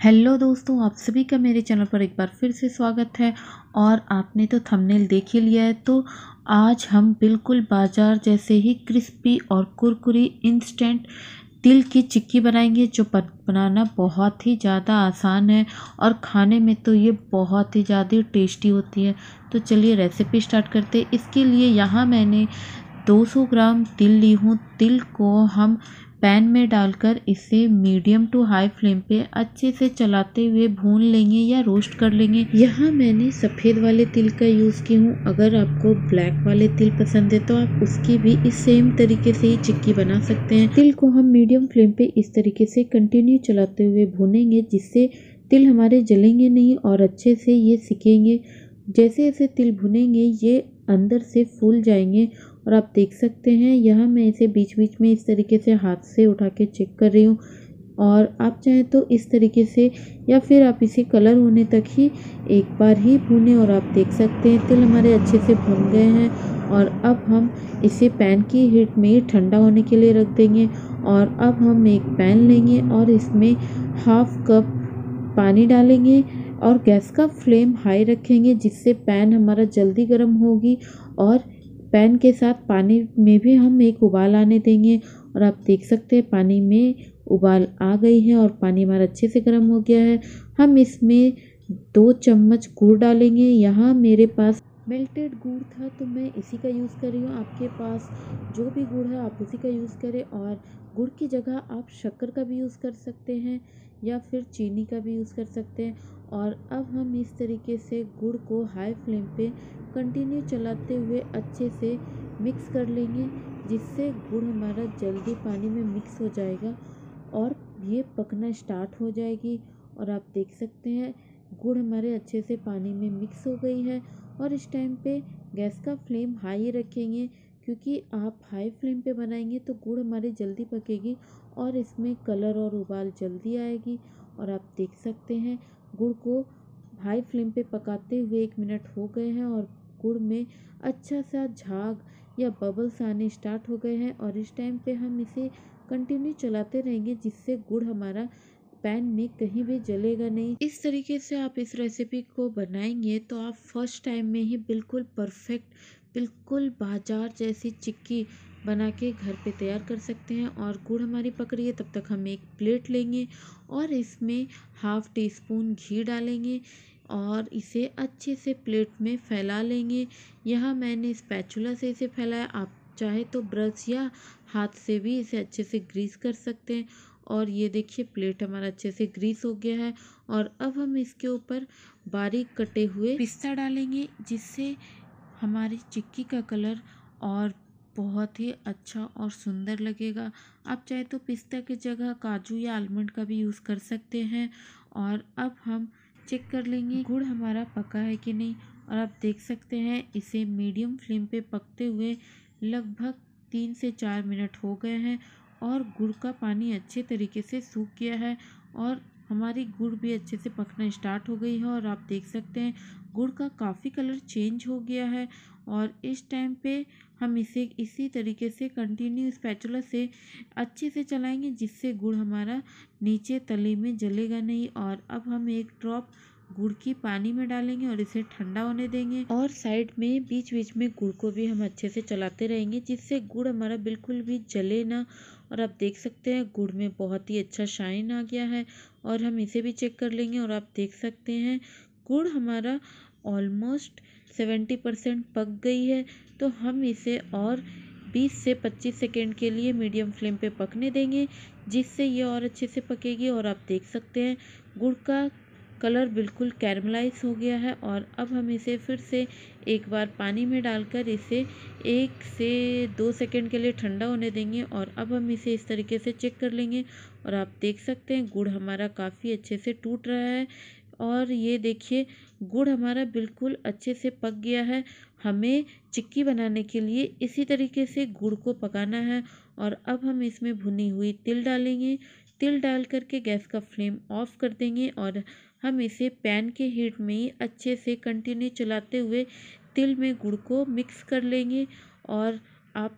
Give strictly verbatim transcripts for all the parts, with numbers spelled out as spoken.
Hello दोस्तों, आप सभी का मेरे चैनल पर एक बार फिर से स्वागत है। और आपने तो थंबनेल देख ही लिया है। तो आज हम बिल्कुल बाजार जैसे ही क्रिस्पी और कुरकुरी इंस्टेंट तिल की चिक्की बनाएंगे, जो बनाना बहुत ही ज़्यादा आसान है और खाने में तो ये बहुत ही ज़्यादा टेस्टी होती है। तो चलिए रेसिपी स्टार्ट करते हैं। इसके लिए यहाँ मैंने दो सौ ग्राम तिल ली हूँ। तिल को हम पैन में डालकर इसे मीडियम टू हाई फ्लेम पे अच्छे से चलाते हुए भून लेंगे या रोस्ट कर लेंगे। यहाँ मैंने सफ़ेद वाले तिल का यूज़ की हूँ। अगर आपको ब्लैक वाले तिल पसंद है तो आप उसकी भी इस सेम तरीके से ही चिक्की बना सकते हैं। तिल को हम मीडियम फ्लेम पे इस तरीके से कंटिन्यू चलाते हुए भूनेंगे, जिससे तिल हमारे जलेंगे नहीं और अच्छे से ये सिकेंगे। जैसे जैसे तिल भुनेंगे ये अंदर से फूल जाएंगे। और आप देख सकते हैं यहाँ मैं इसे बीच बीच में इस तरीके से हाथ से उठा के चेक कर रही हूँ। और आप चाहें तो इस तरीके से या फिर आप इसे कलर होने तक ही एक बार ही भूनें। और आप देख सकते हैं तिल हमारे अच्छे से भुन गए हैं। और अब हम इसे पैन की हीट में ठंडा होने के लिए रख देंगे। और अब हम एक पैन लेंगे और इसमें हाफ कप पानी डालेंगे और गैस का फ्लेम हाई रखेंगे, जिससे पैन हमारा जल्दी गर्म होगी। और पैन के साथ पानी में भी हम एक उबाल आने देंगे। और आप देख सकते हैं पानी में उबाल आ गई है और पानी हमारा अच्छे से गर्म हो गया है। हम इसमें दो चम्मच गुड़ डालेंगे। यहाँ मेरे पास मेल्टेड गुड़ था तो मैं इसी का यूज़ कर रही हूँ। आपके पास जो भी गुड़ है आप उसी का यूज़ करें। और गुड़ की जगह आप शक्कर का भी यूज़ कर सकते हैं या फिर चीनी का भी यूज़ कर सकते हैं। और अब हम इस तरीके से गुड़ को हाई फ्लेम पे कंटिन्यू चलाते हुए अच्छे से मिक्स कर लेंगे, जिससे गुड़ हमारा जल्दी पानी में मिक्स हो जाएगा और ये पकना स्टार्ट हो जाएगी। और आप देख सकते हैं गुड़ हमारे अच्छे से पानी में मिक्स हो गई है। और इस टाइम पे गैस का फ्लेम हाई रखेंगे, क्योंकि आप हाई फ्लेम पे बनाएंगे तो गुड़ हमारी जल्दी पकेगी और इसमें कलर और उबाल जल्दी आएगी। और आप देख सकते हैं गुड़ को हाई फ्लेम पे पकाते हुए एक मिनट हो गए हैं और गुड़ में अच्छा सा झाग या बबल्स आने स्टार्ट हो गए हैं। और इस टाइम पे हम इसे कंटिन्यू चलाते रहेंगे, जिससे गुड़ हमारा पैन में कहीं भी जलेगा नहीं। इस तरीके से आप इस रेसिपी को बनाएंगे तो आप फर्स्ट टाइम में ही बिल्कुल परफेक्ट, बिल्कुल बाजार जैसी चिक्की बना के घर पे तैयार कर सकते हैं। और गुड़ हमारी पक रही है, तब तक हम एक प्लेट लेंगे और इसमें हाफ टी स्पून घी डालेंगे और इसे अच्छे से प्लेट में फैला लेंगे। यहाँ मैंने स्पैचुला से इसे फैलाया। आप चाहे तो ब्रश या हाथ से भी इसे अच्छे से ग्रीस कर सकते हैं। और ये देखिए प्लेट हमारा अच्छे से ग्रीस हो गया है। और अब हम इसके ऊपर बारीक कटे हुए पिस्ता डालेंगे, जिससे हमारी चिक्की का कलर और बहुत ही अच्छा और सुंदर लगेगा। आप चाहे तो पिस्ता की जगह काजू या आलमंड का भी यूज़ कर सकते हैं। और अब हम चेक कर लेंगे गुड़ हमारा पका है कि नहीं। और आप देख सकते हैं इसे मीडियम फ्लेम पे पकते हुए लगभग तीन से चार मिनट हो गए हैं और गुड़ का पानी अच्छे तरीके से सूख गया है और हमारी गुड़ भी अच्छे से पकना स्टार्ट हो गई है। और आप देख सकते हैं गुड़ का काफ़ी कलर चेंज हो गया है। और इस टाइम पे हम इसे इसी तरीके से कंटिन्यू स्पैचुला से अच्छे से चलाएंगे, जिससे गुड़ हमारा नीचे तले में जलेगा नहीं। और अब हम एक ड्रॉप गुड़ की पानी में डालेंगे और इसे ठंडा होने देंगे। और साइड में बीच बीच में गुड़ को भी हम अच्छे से चलाते रहेंगे, जिससे गुड़ हमारा बिल्कुल भी जले ना। और आप देख सकते हैं गुड़ में बहुत ही अच्छा शाइन आ गया है। और हम इसे भी चेक कर लेंगे। और आप देख सकते हैं गुड़ हमारा ऑलमोस्ट सेवेंटी परसेंट पक गई है। तो हम इसे और बीस से पच्चीस सेकेंड के लिए मीडियम फ्लेम पे पकने देंगे, जिससे ये और अच्छे से पकेगी। और आप देख सकते हैं गुड़ का कलर बिल्कुल कैरमलाइज हो गया है। और अब हम इसे फिर से एक बार पानी में डालकर इसे एक से दो सेकंड के लिए ठंडा होने देंगे। और अब हम इसे इस तरीके से चेक कर लेंगे। और आप देख सकते हैं गुड़ हमारा काफ़ी अच्छे से टूट रहा है। और ये देखिए गुड़ हमारा बिल्कुल अच्छे से पक गया है। हमें चिक्की बनाने के लिए इसी तरीके से गुड़ को पकाना है। और अब हम इसमें भुनी हुई तिल डालेंगे। तिल डाल करके गैस का फ्लेम ऑफ कर देंगे और हम इसे पैन के हीट में ही अच्छे से कंटिन्यू चलाते हुए तिल में गुड़ को मिक्स कर लेंगे। और आप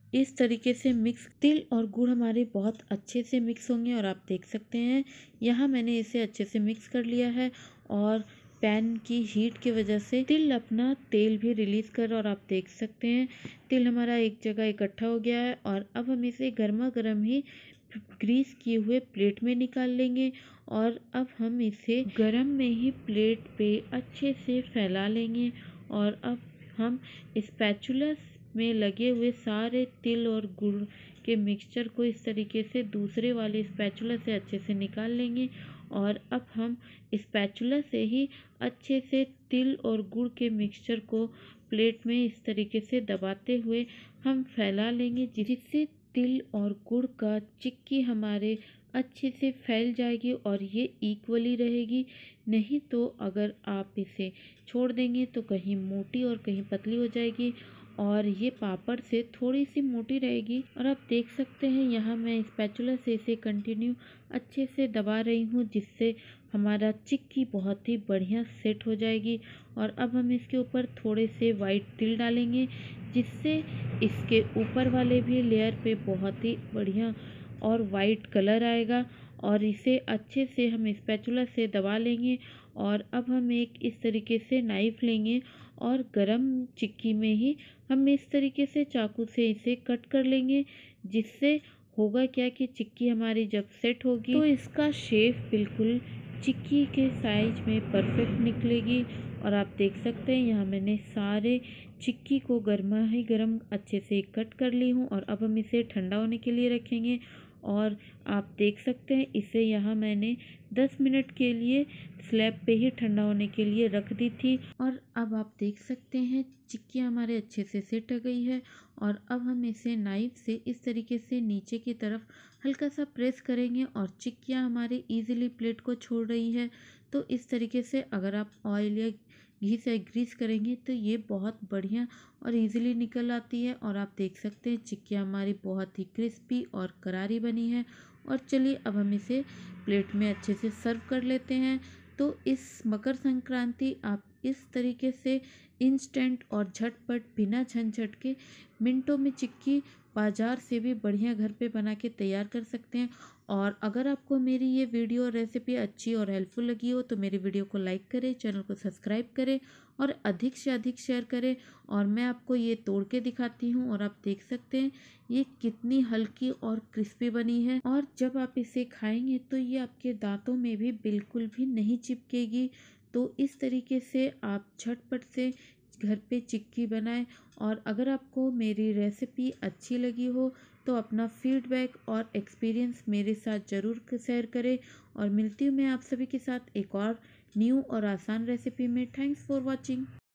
इस तरीके से मिक्स तिल और गुड़ हमारे बहुत अच्छे से मिक्स होंगे और आप देख सकते हैं यहाँ मैंने इसे अच्छे से मिक्स कर लिया है और पैन की हीट की वजह से तिल अपना तेल भी रिलीज कर और आप देख सकते हैं तिल हमारा एक जगह इकट्ठा हो गया है और अब हम इसे गर्मा गर्म ही ग्रीस किए हुए प्लेट में निकाल लेंगे और अब हम इसे गरम में ही प्लेट पे अच्छे से फैला लेंगे और अब हम स्पैचुला में लगे हुए सारे तिल और गुड़ के मिक्सचर को इस तरीके से दूसरे वाले स्पैचुला से अच्छे से निकाल लेंगे और अब हम स्पैचुला से ही अच्छे से तिल और गुड़ के मिक्सचर को प्लेट में इस तरीके से दबाते हुए हम फैला लेंगे जिससे तिल और गुड़ का चिक्की हमारे अच्छे से फैल जाएगी और ये इक्वली रहेगी। नहीं तो अगर आप इसे छोड़ देंगे तो कहीं मोटी और कहीं पतली हो जाएगी और ये पापड़ से थोड़ी सी मोटी रहेगी। और आप देख सकते हैं यहाँ मैं स्पैचुला से इसे कंटिन्यू अच्छे से दबा रही हूँ जिससे हमारा चिक्की बहुत ही बढ़िया सेट हो जाएगी। और अब हम इसके ऊपर थोड़े से वाइट तिल डालेंगे जिससे इसके ऊपर वाले भी लेयर पे बहुत ही बढ़िया और वाइट कलर आएगा और इसे अच्छे से हम स्पैचुला से दबा लेंगे। और अब हम एक इस तरीके से नाइफ लेंगे और गरम चिक्की में ही हम इस तरीके से चाकू से इसे कट कर लेंगे जिससे होगा क्या कि चिक्की हमारी जब सेट होगी तो इसका शेप बिल्कुल चिक्की के साइज में परफेक्ट निकलेगी। और आप देख सकते हैं यहाँ मैंने सारे चिक्की को गर्मा ही गर्म अच्छे से कट कर ली हूँ और अब हम इसे ठंडा होने के लिए रखेंगे। और आप देख सकते हैं इसे यहाँ मैंने दस मिनट के लिए स्लैब पे ही ठंडा होने के लिए रख दी थी। और अब आप देख सकते हैं चिक्की हमारे अच्छे से सेट हो गई है और अब हम इसे नाइफ से इस तरीके से नीचे की तरफ हल्का सा प्रेस करेंगे और चिक्कियाँ हमारे इजीली प्लेट को छोड़ रही है। तो इस तरीके से अगर आप ऑयल या घी से ग्रीस करेंगे तो ये बहुत बढ़िया और इजीली निकल आती है। और आप देख सकते हैं चिक्कियाँ हमारी बहुत ही क्रिस्पी और करारी बनी है। और चलिए अब हम इसे प्लेट में अच्छे से सर्व कर लेते हैं। तो इस मकर संक्रांति आप इस तरीके से इंस्टेंट और झटपट बिना झंझट के मिनटों में चिक्की बाज़ार से भी बढ़िया घर पे बना के तैयार कर सकते हैं। और अगर आपको मेरी ये वीडियो रेसिपी अच्छी और हेल्पफुल लगी हो तो मेरी वीडियो को लाइक करें, चैनल को सब्सक्राइब करें और अधिक से अधिक शेयर करें। और मैं आपको ये तोड़ के दिखाती हूँ और आप देख सकते हैं ये कितनी हल्की और क्रिस्पी बनी है। और जब आप इसे खाएंगे तो ये आपके दांतों में भी बिल्कुल भी नहीं चिपकेगी। तो इस तरीके से आप झटपट से घर पे चिक्की बनाएं। और अगर आपको मेरी रेसिपी अच्छी लगी हो तो अपना फीडबैक और एक्सपीरियंस मेरे साथ ज़रूर शेयर करें। और मिलती हूँ मैं आप सभी के साथ एक और न्यू और आसान रेसिपी में। Thanks for watching.